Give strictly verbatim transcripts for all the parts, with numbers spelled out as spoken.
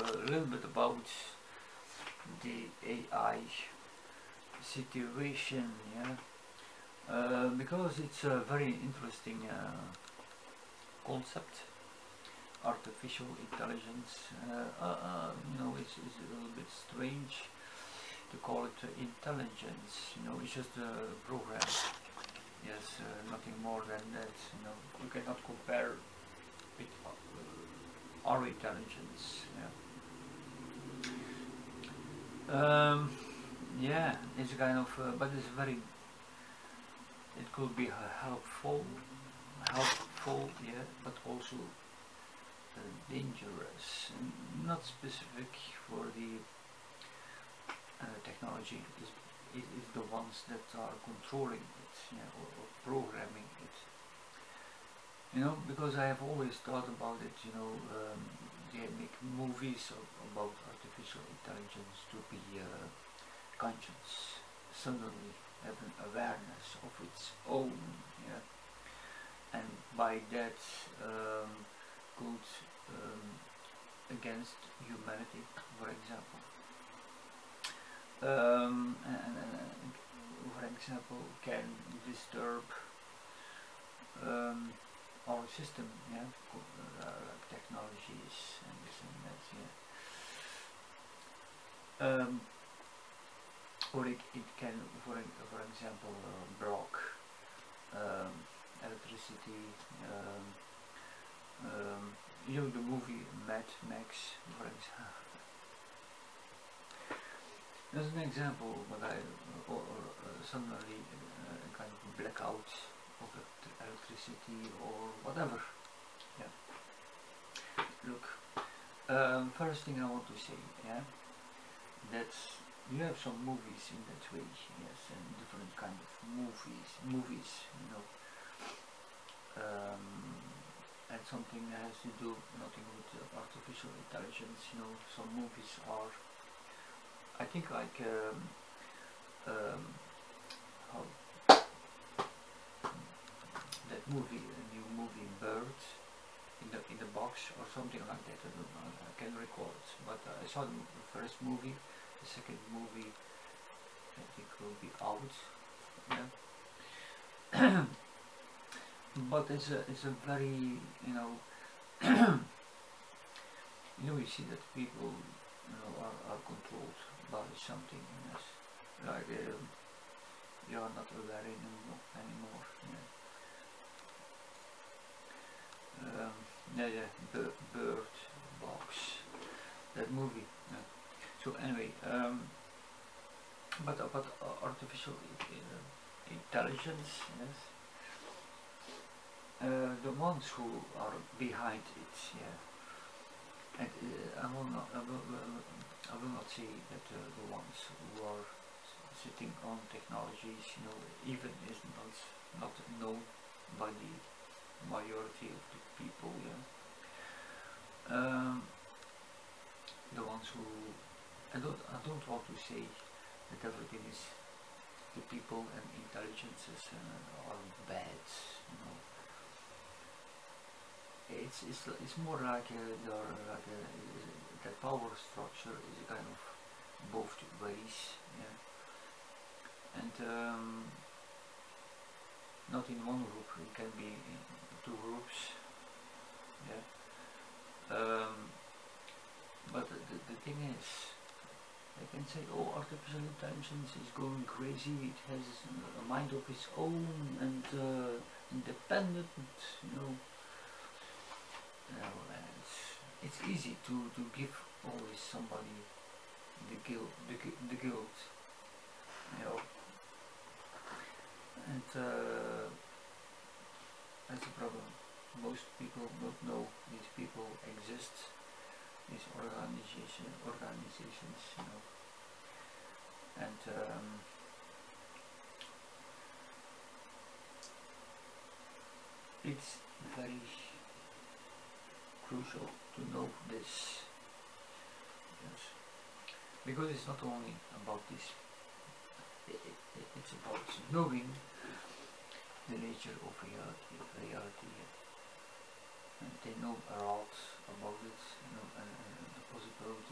a little bit about the A I situation, yeah, uh, because it's a very interesting uh, concept. Artificial intelligence, uh, uh, uh, you know, it's, it's a little bit strange to call it uh, intelligence. You know, it's just a program. Yes, uh, nothing more than that. You know, you cannot compare with uh, our intelligence. Yeah. Um, yeah, it's kind of, uh, but it's very. It could be uh, helpful, helpful, yeah, but also uh, dangerous. Not specific for the uh, technology. Is it is the ones that are controlling it, yeah, or, or programming it. You know, because I have always thought about it. You know, um, they make movies of, about artificial intelligence to be uh, conscious, suddenly have an awareness of its own, yeah, and by that um, could um, against humanity, for example. Um, and, and, and for example, can disturb um, our system, yeah, uh, like technologies and this and that, yeah. Um, or it, it can, for for example, uh, block um, electricity. Um, um, you know the movie Mad Max, for example. As an example, but I or, or uh, suddenly uh, a kind of blackout of electricity or whatever. Yeah. Look, um, first thing I want to say, yeah, that you have some movies in that way, yes, and different kind of movies, movies, you know, um, and something that has to do nothing with uh, artificial intelligence. You know, some movies are. I think like um, um, how that movie, a new movie, Bird, in the in the box or something like that. I don't know. I can't recall it, but uh, I saw the first movie. The second movie, I think, will be out. Yeah. But it's a it's a very, you know, you know, you see that people, you know, are, are controlled by something, yes, like um, you are not aware anymore, anymore, yeah. Um, yeah, yeah, bir Bird Box, that movie, yeah. So anyway, um, but, uh, but uh, artificial uh, intelligence, yes, uh, the ones who are behind it, yeah. And uh, I will not, I will, uh, I will not say that uh, the ones who are sitting on technologies, you know, even is not not known by the majority of the people. Yeah. Um, the ones who I don't I don't want to say that everything is the people and intelligences uh, are bad. You know. It's, it's, it's more like a, like a, the power structure is kind of both ways, yeah. And um, not in one group, it can be in two groups, yeah. Um, but the, the, the thing is, they can say, oh, artificial intelligence is going crazy, it has a mind of its own and uh, independent, you know. Uh, it's, it's easy to, to give always somebody the guilt, the, the guilt, you know, and uh, that's a problem. Most people don't know these people exist, these organization, organizations, you know, and um, it's very crucial to know this, yes, because it's not only about this, it, it, it's about knowing the nature of reality, reality, and they know a lot about it, you know, and, and the possibility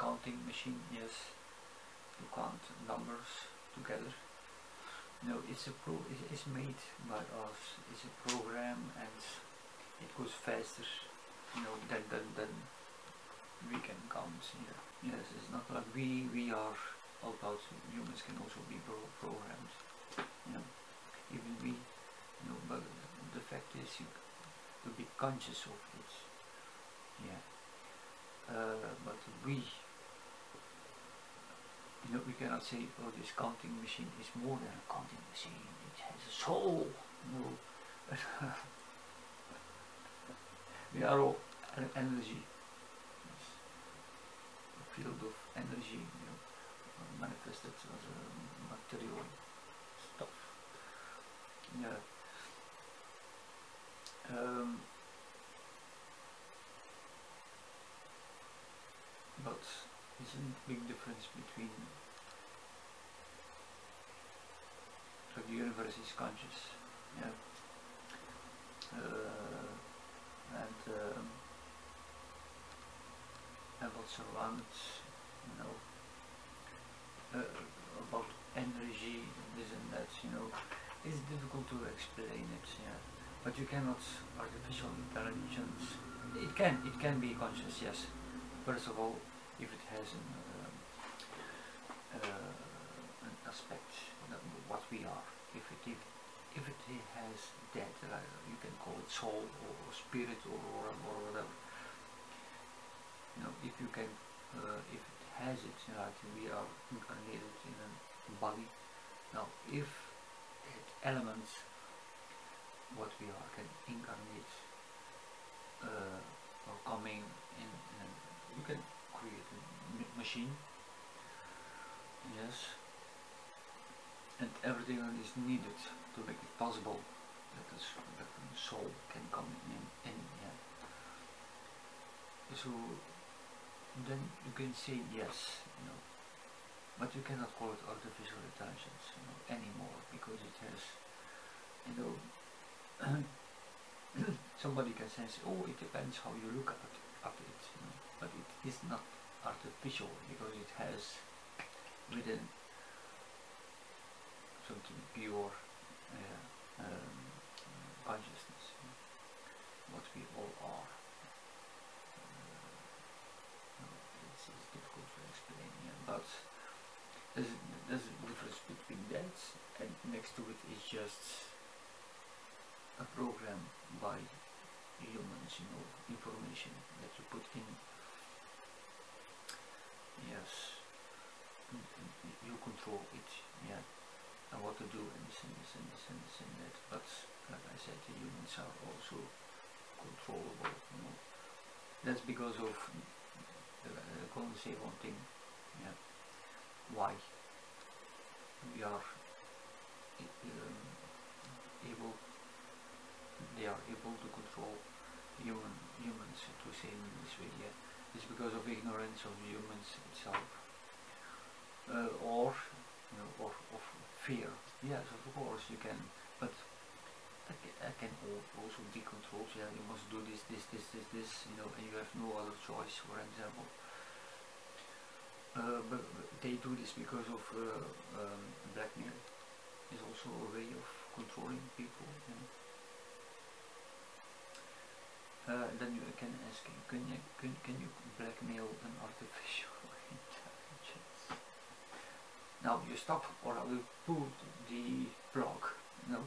counting machine, yes, to count numbers together. No, it's a pro. It's made by us. It's a program, and it goes faster, you know, than than than we can count here. Yes, it's not like we we are. Although humans can also be pro programmed, you know, even we, you know. But the fact is, you to be conscious of it. Yeah. Uh, but we. You know, we cannot say, oh, this counting machine is more than a counting machine. It has a soul. No. We are all energy. Yes. A field of energy, you know, manifested as a material stuff. Yeah. Um, but isn't a big difference between like the universe is conscious, yeah, uh, and um, and what surrounds, you know, uh, about energy, this and that, you know, it's difficult to explain it, yeah. But you cannot artificial intelligence. It can it can be conscious, yes. First of all, if it has an, uh, uh, an aspect, what we are, if it if, if it has that, uh, you can call it soul or spirit or, or, or whatever. You know, if you can, uh, if it has it, like we are incarnated in a body. Now, if it elements, what we are, can incarnate uh, or coming in, in a, you can create a machine, yes, and everything that is needed to make it possible that the, that the soul can come in, in yeah. So then you can say yes, you know, but you cannot call it artificial intelligence, you know, anymore, because it has, you know, somebody can say, oh, it depends how you look at it, at it, you know, but it is not artificial because it has within something pure, uh, um, consciousness, you know, what we all are. Uh, it's, it's difficult to explain, yeah, but there's, there's a difference between that, and next to it is just a program by humans, you know, information that you put in. Yes, and, and you control it, yeah, and what to do and this and this and this and this and that. But like I said, the humans are also controllable, you know. That's because of, uh, I can only say one thing, yeah, why we are um, able, they are able to control human humans, to say in this way, yeah. It's because of ignorance of humans itself, uh, or you know, or of fear. Yes, of course you can, but I can, I can also be controlled. Yeah, you must do this, this, this, this, this, you know, and you have no other choice. For example, uh, but, but they do this because of uh, um, blackmail. Is also a way of controlling people. You know? Uh, then you can ask, can you, can, can you blackmail an artificial intelligence? Now you stop, or I will pull the plug, no?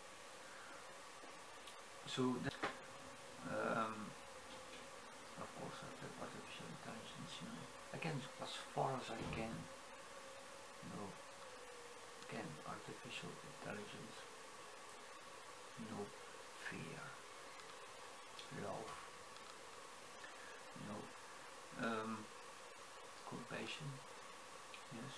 So, that, um, of course, after artificial intelligence, you know, I can, as far as I can, you know, can artificial intelligence know fear, love, you know, um, compassion, yes.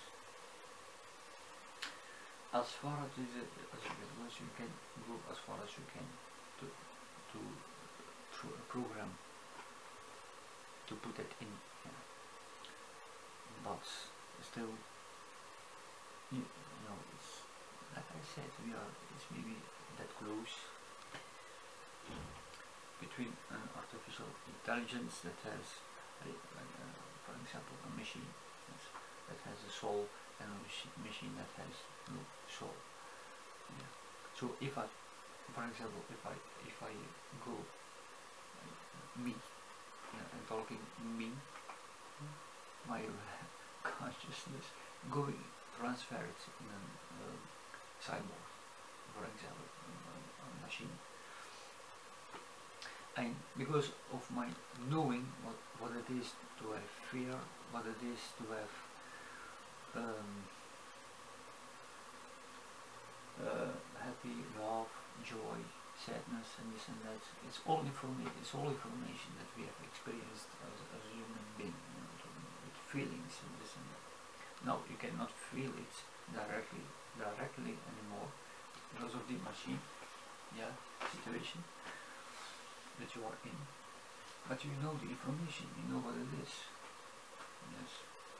As far as, it, as, as you can go, as far as you can, to to through a program to put that in, yeah. But still, you, you know, it's like I said, we are, it's maybe that close between an artificial intelligence that has, uh, uh, for example, a machine yes, that has a soul and a machi machine that has no soul. Yeah. So if I, for example, if I if I go uh, me, yeah, I'm talking me, my consciousness going transfer it in a uh, cyborg, for example, a, a machine. And because of my knowing what, what it is to have fear, what it is to have um, uh, happy, love, joy, sadness, and this and that, it's all information. It's all information that we have experienced as, as a human being, you know, with feelings and this and that. Now you cannot feel it directly, directly anymore because of the machine, yeah, situation that you are in, but you know the information, you know what it is. Yes.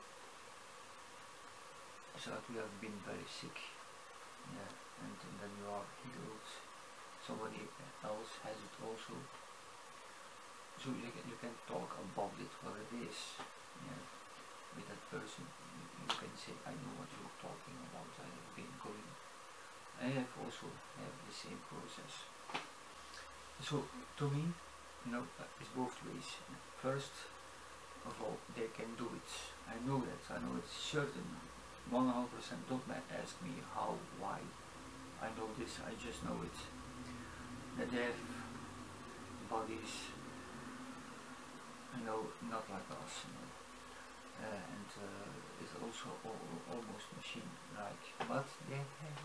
So that you have been very sick, yeah, and, and then you are healed. Somebody else has it also. So you can, you can talk about it, what it is, yeah, with that person. You, you can say, I know what you're talking about, I have been going. I have also have the same process. So to me, you know, it's both ways. First of all, they can do it. I know that. I know it's certain. one hundred percent. Don't ask me how, why. I know this. I just know it. That they have bodies, you know, not like us. You know. uh, and uh, it's also all, almost machine-like, but they have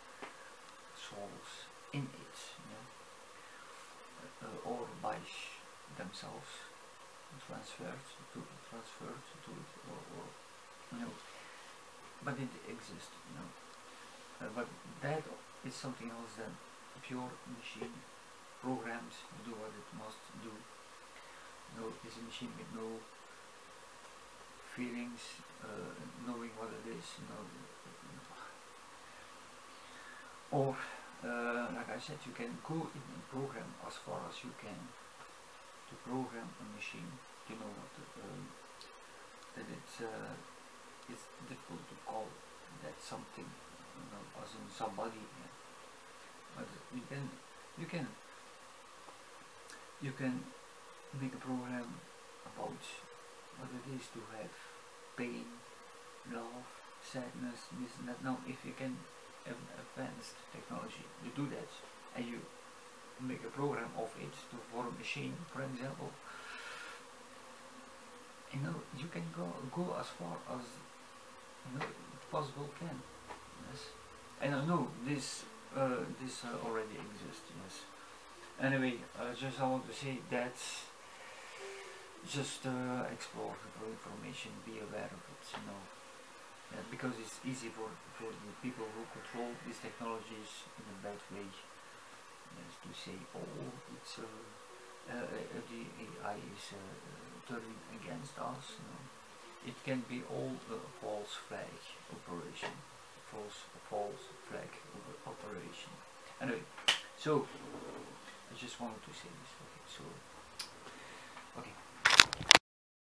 souls in it. Yeah. Uh, or by themselves transferred to transferred to it, or, or you know, but it exists, you know. Uh, but that is something else than pure machine programmed to do what it must do. You know, it's a machine with no feelings, uh, knowing what it is, you know. Or Uh, like I said, you can go in and program as far as you can to program a machine. You know what? Um, that it's uh, it's difficult to call that something, you know, as in somebody. Yeah. But you can you can you can make a program about what it is to have pain, love, sadness, this and that. Now, if you can advanced technology, you do that and you make a program of it to for a machine, for example, you know, you can go go as far as, you know, possible can. Yes. And I know this uh, this uh, already exists. Yes. Anyway, uh, just I want to say that just uh, explore for information, be aware of it, you know. Yeah, because it's easy for, for the people who control these technologies in a bad way, yes, to say, oh, it's uh, uh, the A I is uh, turning against us. You know. It can be all a false flag operation, false false flag operation. Anyway, so I just wanted to say this. Okay, so okay.